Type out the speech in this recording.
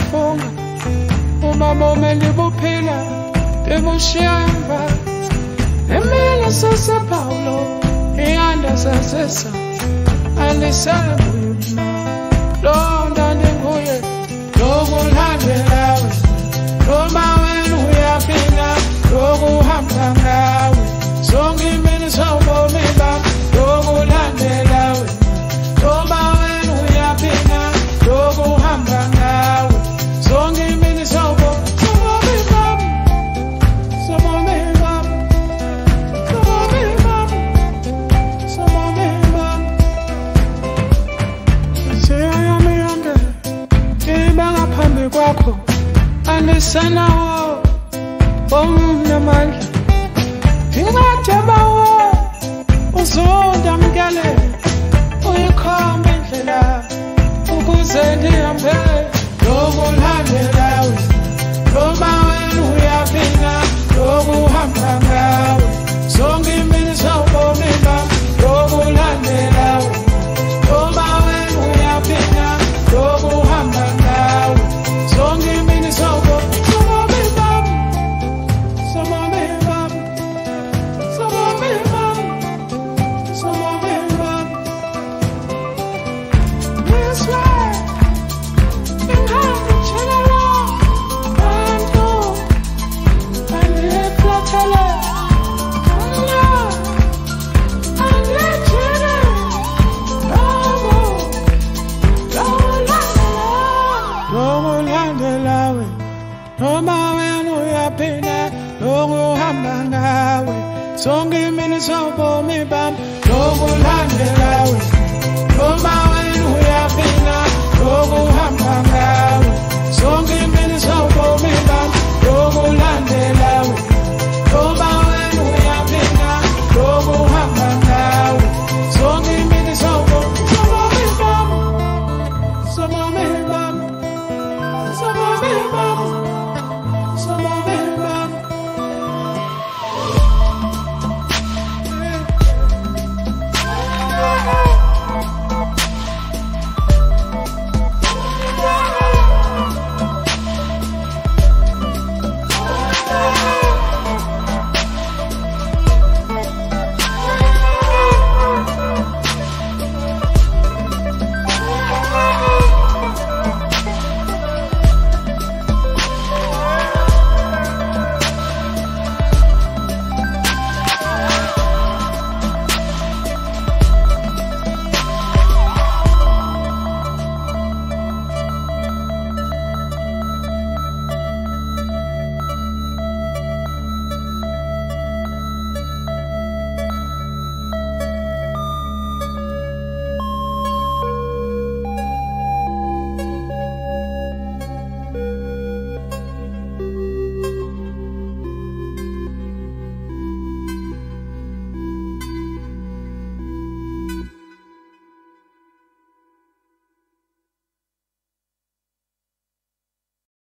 ngiyafunga uma momeli buphila ebushiyamba emile sasa Paulo ianda sasa alisabuna londa ninguye lokulandelawe noma wena uyaphinda lokuhamba ngawe zonke imini sawubomi bami lokulandelawe noma wena uyaphinda lokuhamba ngawe zonke imini sawubomi bami sobomi bami sobomi bami sobomi bami seyami yonke ibanga phambi kwakho anisanawo omnamandla ingajabawo uzonda mkele uyikhomba indlela ukuze ndihambe lokulandela